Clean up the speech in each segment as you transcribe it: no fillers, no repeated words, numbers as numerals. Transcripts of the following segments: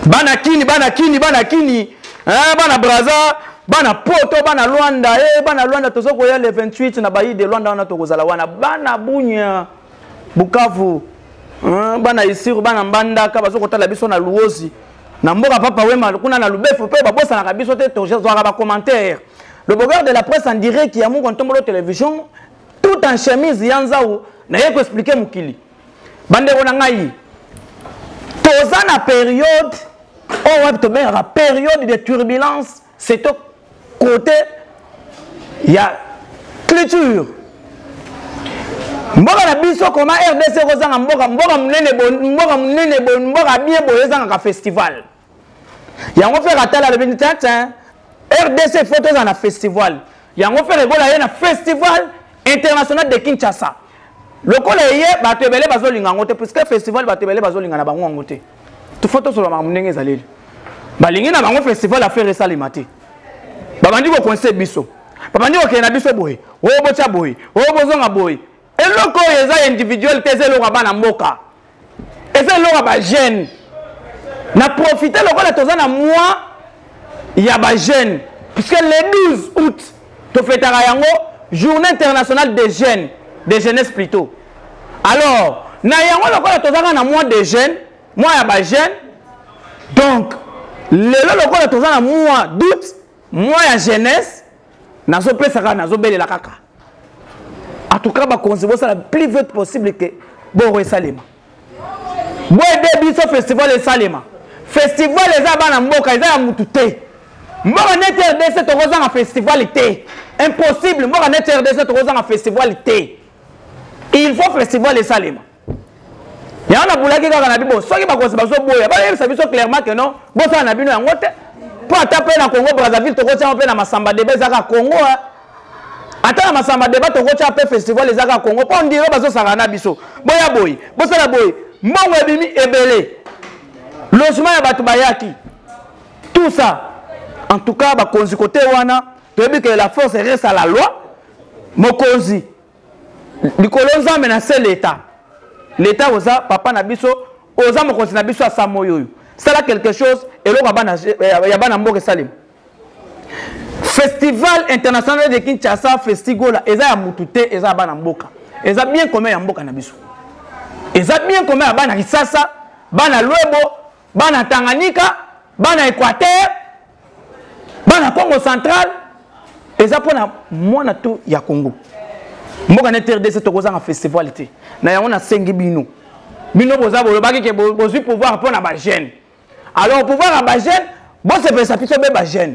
Bana kini bana Braza bana poto bana Luanda bana Luanda tozoko ya le 28 na bayi de Luanda wana tokozala wana bana Bunya Bukavu bana Isiru bana Mbandaka bazoko tala biso na Luozi na mboka papa wema kuna na Lubefu pe babosa na kabiso te tozwaka ba commentaire. Le blogueur de la presse en direct qui a mon compte de télévision tout en chemise yanzao na yeko expliquer mukili bande wana ngai toza na période la période de turbulence, c'est au côté, il y a culture. Mboka na biso comment RDC kozanga mboka bien boyezanga festival. Yango faire atala le bintantin RDC photos en festival. Yango faire regola na festival international de Kinshasa. Lokola yé batebele bazolinga ngote puisque festival batebele bazolinga na bango ngote. Tu photo sur la marmonenge zaleli. Balingi na bango festival affaire salimate. Babandi ko conseil biso. Babandi ko kena biso boy. O bocha boy. O bozonga boy. Eloko eza individuel teze lo bana mboka. Eza lo ba jeune. Na profiter lokola tozana mois ya ba jeune puisque le 12 août to fêtera yango journée internationale des jeunes, des jeunesses plutôt. Alors, na yango lokola tozana na mois des jeunes, mois ya ba jeune. Donc le lokola tozana mois d'août, mois ya jeunesse, nazo pesaka nazo belela kaka. En tout cas, ba concevoir ça le plus vite possible que bon Salema. Bon début ce festival de Salema. Festival les abana mboka eza ya mutute. Mboka net RDC to kozanga festival été. Impossible mboka net RDC to kozanga festival été. Il faut festival de Salema. Il y a un boulaki kaka na bibo soki ba konse baso boya ba yebisa biso clairement que non bo ça na bino yango te po taper na Congo Brazzaville to kotia pe na masamba de bezaka Congo ata na masamba de ba to kotia pe festival les aka Congo po ndiro baso saka na biso boya boy bo sala boy mbongo ebimi ebele logement ya batu bayaki tout ça en tout cas ba konzi côté wana to yebi que la force reste à la loi mokonzi likolo nzambe na c'est l'état. L'État oza papa na biso oza mokonzi na biso asamoyo. C'est là quelque chose et lo ya bana mboka salim. Festival international de Kinshasa festival eza ya mutute eza bana mboka. Eza bien commun ya mboka na biso. Eza bien commun ya bana Kisasa, bana Lwebo, bana Tanganyika, bana Équateur, bana Congo central. Eza pona mwana tout ya Congo. Mboka na RDC to kozanga festival té. Na yango na sengi bino. Bino boza bolobaki ke bozui pouvoir pour na ba jeune. Alors pouvoir à ba jeune, bon c'est fait ça piso be ba jeune.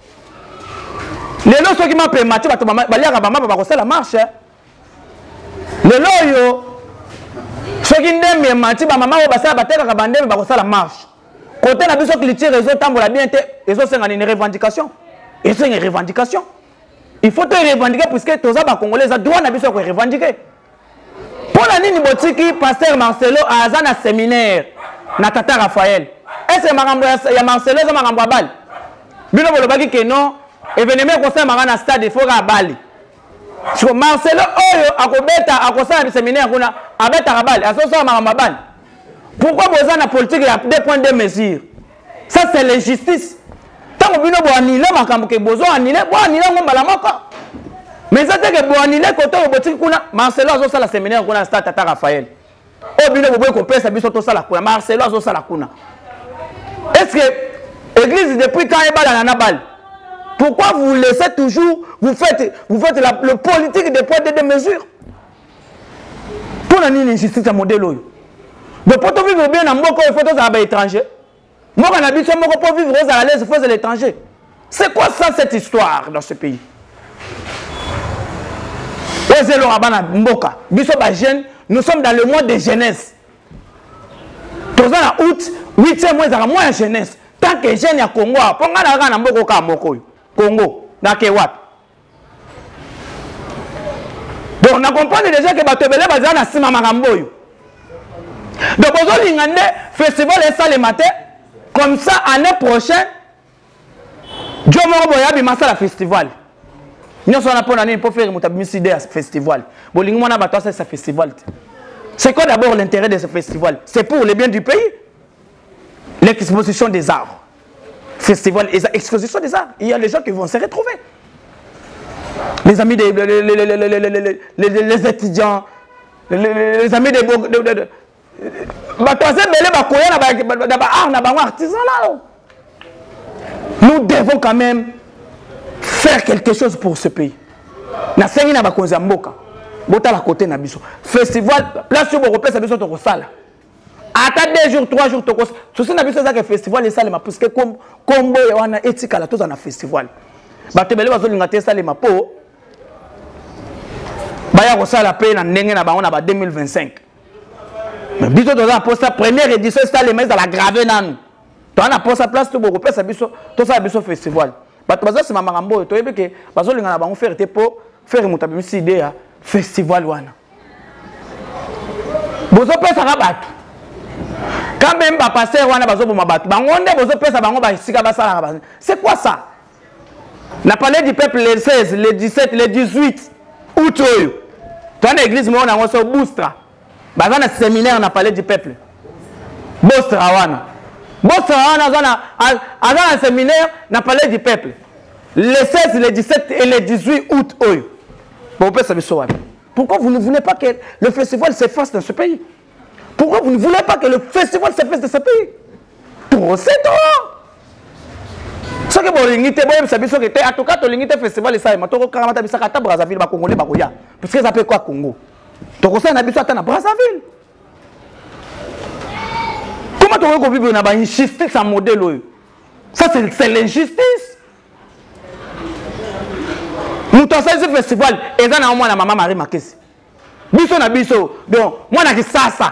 Lelo soki ma pe mati bato baliaka ba mama ba kosala marche. Lelo yo soki ndembe mati ba mama ba sala bateka ka bandembe ba kosala marche. Côté na biso culture réseau tambola bien té, réseau senga une revendication. Et c'est une revendication. Il faut te revendiquer puisque tous les Congolais ont droit à revendiquer. Pour la ligne botiki, pasteur Marcelo a un séminaire na Tata Raphaël. Est-ce que il y a Marcelo qui a un bal? Bino bolobaki que non, événement concert marana stade il faut à Bali. Sur Marcelo oyo akobeta akosala le séminaire kuna abeta rabal asoso maramba bal. Pourquoi besoin na politique ya 2 points de mesure? Ça c'est l'injustice. Tant que bino bo anile makambo ke bozo anile bo anile ngomba la moko. Mais ça te que bo anile koto botiki kuna Marcelo azo sala séminaire kuna stade Tata Raphaël. O bino bo ko pesa biso to sala kuna Marcelo azo sala kuna. Est-ce que l'église depuis quand est balle na balle? Pourquoi vous laissez toujours vous faites le politique des points de mesure? Pour la nini injustice à modèle oyo. Donc pour vivre bien en moko il faut to za ba étranger. Moi, on habite pour vivre à l'aise, il faut l'étranger. C'est quoi ça, cette histoire dans ce pays? Nous sommes dans le mois de jeunesse. Tous en août, 8e mois, c'est mois de jeunesse. Tant que jeune à Congo, Congo, dans Kewat. Donc, on comprend déjà que Batebele est basé dans Sima Maramboyo. Donc, on a un festival et ça le matin. Comme ça, l'année prochaine, Dieu m'a envoyé à festival. Nous sommes pour l'année pour faire un festival. C'est quoi d'abord l'intérêt de ce festival? C'est pour le bien du pays. Le l'exposition des arts. Festival et exposition des arts. Il y a les gens qui vont se retrouver. Les amis des les étudiants, les amis des nous devons quand même faire quelque chose pour ce pays. Na sengi na bakonzi mboka. Bota la côté na biso. Festival place sur Europe ça biso to sala. Ata 2 jours 3 jours to ko. Sosi na biso za que festival et salema parce que combo ya wana etika la toza na festival. Bato bele bazolinga te salema po. Baya ko sala pe na ndenge na bango na ba 2025. Mais biso toza posta première édition salema dans la grave nan. To ana posta place to Europe ça biso to sala biso festival. Bato bazo sima makambo to yebe ke bazolinga na bango faire te po faire mutabimisi idea festival wana. Bozo pesa ka bato. Quand même ba passer wana bazo boma bato. Bangonde bozo pesa bango ba isika basala ka. C'est quoi ça? Na parlé du peuple le 16, le 17, le 18 août oyo. Toi na église mo na ngoso Boustra. Baza na séminaire na parlé du peuple. Boustra wana. Boustra wana azana séminaire na parlé du peuple. Le 16, le 17 et le 18 août oyo. Pourquoi vous ne voulez pas que le festival se fasse dans ce pays? Pourquoi vous ne voulez pas que le festival se fasse dans ce pays? Pour c'est tout. Ce que vous voulez, en tout cas, le festival est ça. Je vais Karamata Bissaka à Brazzaville, Congolais, Bakoya. Parce que ça s'appelle quoi Congo? Tu sais, on a besoin de Brazzaville. Comment tu veux qu'on vive dans une injustice en modèle? Ça, c'est l'injustice. Nous avons fait ce festival et ça n'a au moins la maman Marie Makesi. Biso na biso. Donc, moi na ki ça.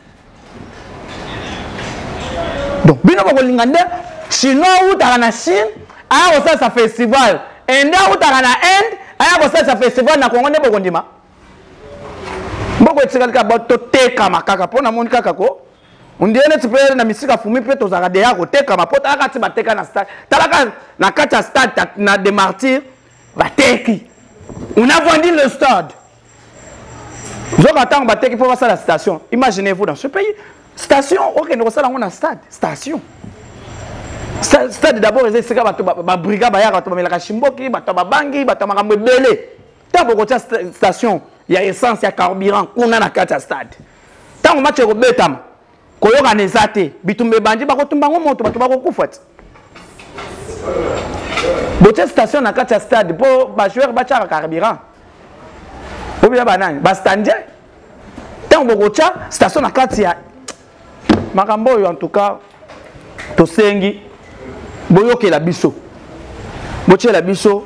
Donc, bino bako lingande, chinois ou ta na Chine, aya ko sa festival. Indien ou ta na Inde, aya ko sa festival na Congo ne boko ndima. Boko tsikali ka boto teka makaka pona moni kaka ko. Undiene tipele na misika fumi pe tozaka de ya ko teka mapota aka ti bateka na stade. Talaka na kata stade na des martyrs. On a vendu le stade. Vous attendez bateki pour passer la station. Imaginez-vous dans ce pays. Station, ok, nous sommes dans un stade. Station. Stade d'abord, c'est la brigade, la Chimboki, la Bangi, la Belé. Tant que station, il y a essence, il y a carburant, on a un stade. Tant que match est bétam, qu'on a un zate, bitumbe bandi, bakotumba ngomoto, bakufat. Bote station na kati ya stade pour ba joueur ba tchaka carburant. Obiya banani ba stande. Tant bokocha station na kati ya makambo yo en tout cas to sengi boyoke la biso. Boche la biso.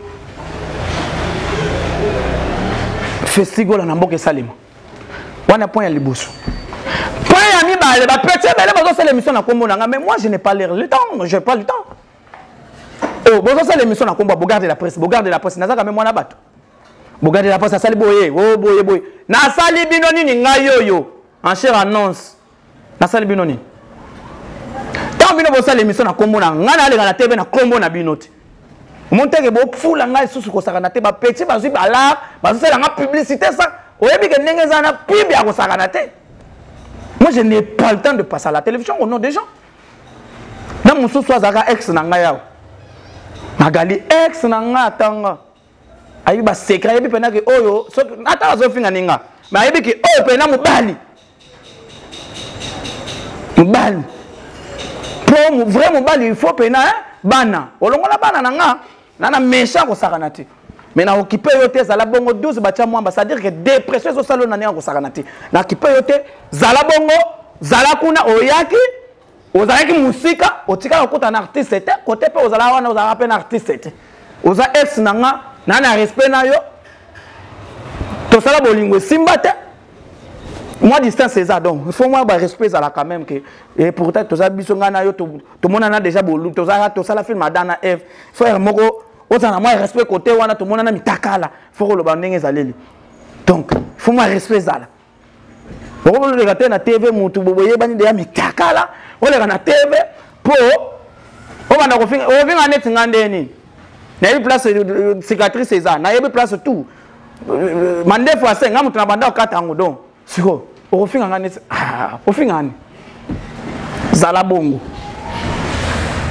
Festival na mboke salima. Wana point ya liboso. Point ya mibale ba petit bele bazo sala émission na kombo na nga mais moi je n'ai pas le temps, je n'ai pas le temps. Oh, bon, ça c'est l'émission à combat. Regardez la presse. Regardez la presse. Naza quand même moi na bato. Regardez la presse. Ça sali boye. Oh boye boye. Na sali binoni ni ngayo yo. En chère annonce. Na sali binoni. Tant bino bosa l'émission à combo na ngana le na TV na combo na binoti. Monte ke bo fula ngai susu ko saka na te ba petit ba zui ba la ba sala nga publicité ça. Oyebi ke ndenge za na pub ya ko saka na te. Moi je n'ai pas le temps de passer à la télévision au nom des gens. Na mususu azaka ex na ngaya. Magali ex nanga tanga ayi ba secret yebi pena ke oyo so ata zo finga ninga ma yebi ke oyo pena mubali pour vraiment mubali il faut pena bana olongola bana nanga nana méchant ko sakanati mais na occupé yote zala bongo 12 bacha mwamba ça dire que dépression so salo na ninga ko sakanati na occupé yote zala bongo zala kuna oyaki ozalaki musika otika okota na artiste te côté pe ozala wana ozala pe na artiste te oza ex nanga na respect na yo to sala bolingo simba te moi distance c'est ça donc il faut moi ba respect ça là quand même que et pourtant to za biso ngana yo to mona na déjà bolu to sala film adana f frère moko ozana moi respect côté wana to mona na mitakala faut lo ba ndenge zaleli donc il faut moi respect ça là on va le regarder na TV mutu boboye bani de ya mitakala on le na TV pour on va na ko finga o vinga net ngande ni na yebi place cicatrice ça na yebi place tout mande fois 5 ngamu tuna banda okata ngo don siko o finga ngane o finga ni zala bongo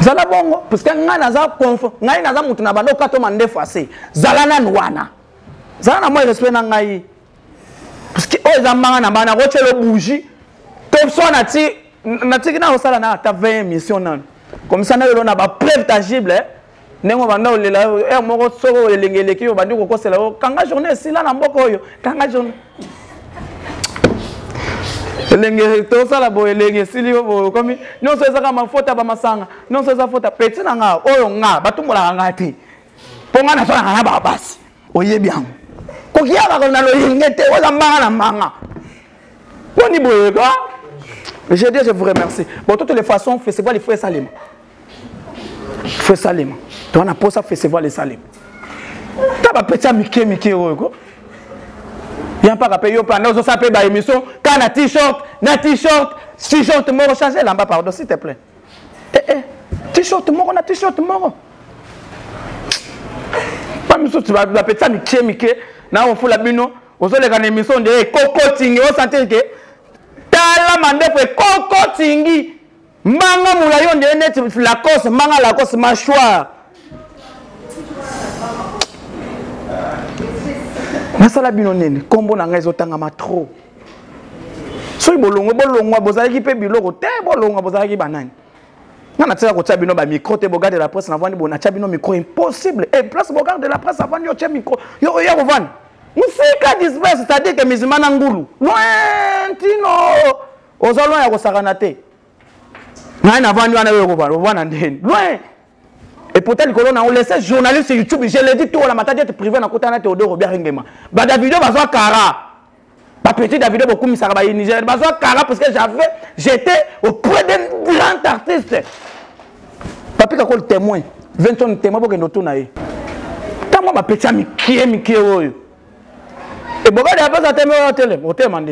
Zala bongo parce que nga naza confo ngai naza mutu na bando kato mande fase zala na nwana zala na moi respect na ngai parce que o ezambanga na bana ko chelo bougie to so na ti na osala na ta 20 émissions nan comme ça na yo na ba preuve tangible nengo banda olela moko soko elengeleki yo bandi ko kosela kanga journée sila na mboko yo kanga journée elenge to sala bo elenge sili bo komi non so ezaka mafota ba masanga non so eza fota petit na nga oyo nga batumbola nga ti ponga na so na ba basi oyebi yango ko kiya ba na lo yingete oza mbanga na manga boni boye ka je dis je vous remercie bon toutes les façons festival il faut Salima faut Salima to na posa festival Salima ta ba petit mike oyo ko Y'a pas rappelé yo pendant ça peut ba émission quand na t-shirt moro changer là bas pardon s'il te plaît t-shirt moro na t-shirt moro pas mission tu vas la petit mike na on fout la bino on se les gagner émission de coco tingi on sentir que tala mande fait coco tingi manga mulayo de net la cause manga la cause mâchoire nasala bino nene kombo na ngai ezotanga matro soki bolongo bozalaki pe biloko te bolongo bozalaki banani ngana tsela ko tsa bino ba micro te bogarde la presse avant bona tsa bino micro impossible et place bogarde la presse avant yo tsa micro yo ya kovana musika disperse c'est-à-dire que mizimana ngulu loin tino ozalo ya kosakana te ngai na vandi wana yo kovana ndeni loin. Et pourtant, on a laissé journaliste sur YouTube, je l'ai dit tout, la maternité privée, on a contacté Théodore Robert Ringema. Bah, Davido, bah, soit Kara. Bah, petit Davido, beaucoup, mais ça va y Niger. Bah, soit Kara, parce que j'étais auprès d'un grand artiste. Papi, quand le témoin, 20 ans témoin pour que nous tournions. Tant moi, bah, petit ami, qui est. Et bon, il y a pas de témoin au télé, au témoin.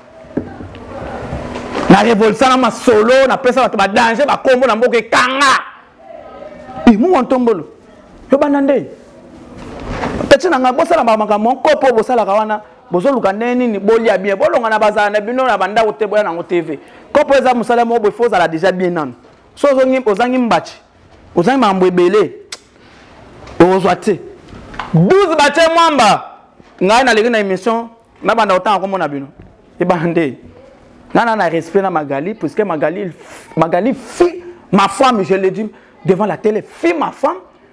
La révolution, ma solo, on a pris ça, bah, danger, bah, combo, on a beaucoup de kanga. Mou tombolo yo banande tati na nga bosala mama mon kopo bosala kawana bozoluka neni ni bolia bien bolonga na bazana na bino na banda ko teboya na TV kopo eza musala mo bo foza la déjà bien nan so ozangi mbachi ozangi mambo ebele ozwate 12 bache mwamba ngai na leki na émission na banda autant ko mona bino e bande na respect na Magali parce que Magali ma femme je l'ai dit devant la télé, fille ma femme,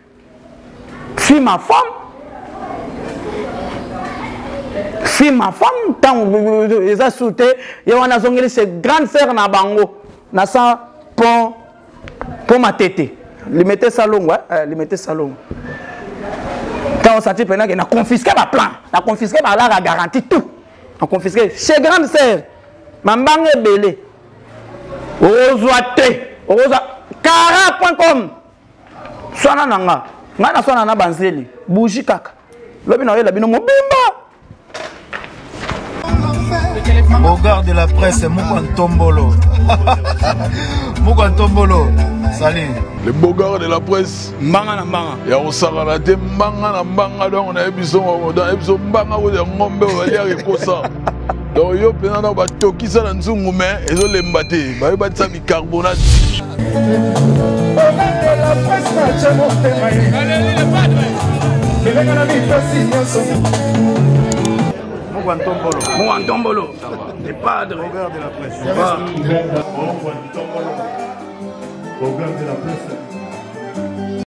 tant ils ont sauté, il y a ses grandes sœurs na bango, na sa pour ma tête, lui mettez salon, ouais, lui mettez salon. Quand on s'attire pendant qu'il a confisqué ma plan, a confisqué ma la garantie tout, a confisqué chez grandes sœurs, ma bangue est belée, Kara.com Swana nanga ngana swana na banzeli bougie kaka lobi na yela bino mobimba Bogard de la presse Mukantombolo Mukantombolo salut le Bogard de la presse mbanga na mbanga ya osakana te mbanga na mbanga donc on a ebiso dans ebiso mbanga ko de ngombe wali arekosa donc yo pena na ba tokisa na nzungu mais ezo lemba te ba yo batisa bicarbonate Mukantombolo les padres Bogard de la presse Bogard de la presse